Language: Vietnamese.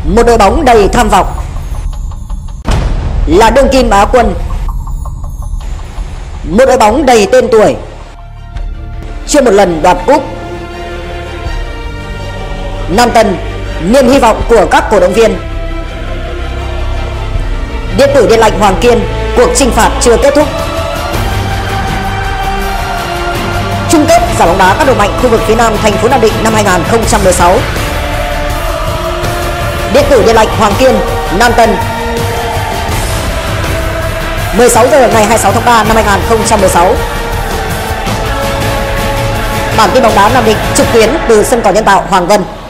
Một đội bóng đầy tham vọng, là đương kim Á quân. Một đội bóng đầy tên tuổi, chưa một lần đoạt cúp. Nam Tân, niềm hy vọng của các cổ động viên. Điện tử Điện Lạnh Hoàng Kiên, cuộc chinh phạt chưa kết thúc. Chung kết giải bóng đá các đội mạnh khu vực phía Nam thành phố Nam Định năm 2016. Điện tử Điện Lạnh Hoàng Kiên, Nam Tân. 16 giờ ngày 26 tháng 3 năm 2016. Bản tin bóng đá Nam Định trực tuyến từ sân cỏ nhân tạo Hoàng Vân.